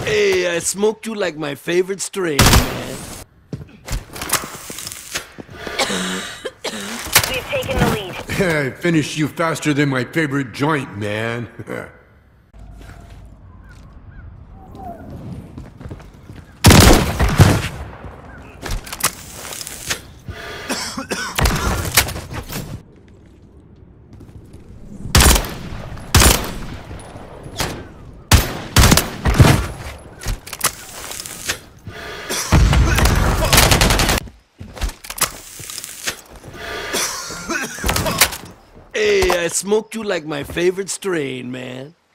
Hey, I smoked you like my favorite strain, man. We've taken the lead. I finished you faster than my favorite joint, man. Hey, I smoked you like my favorite strain, man.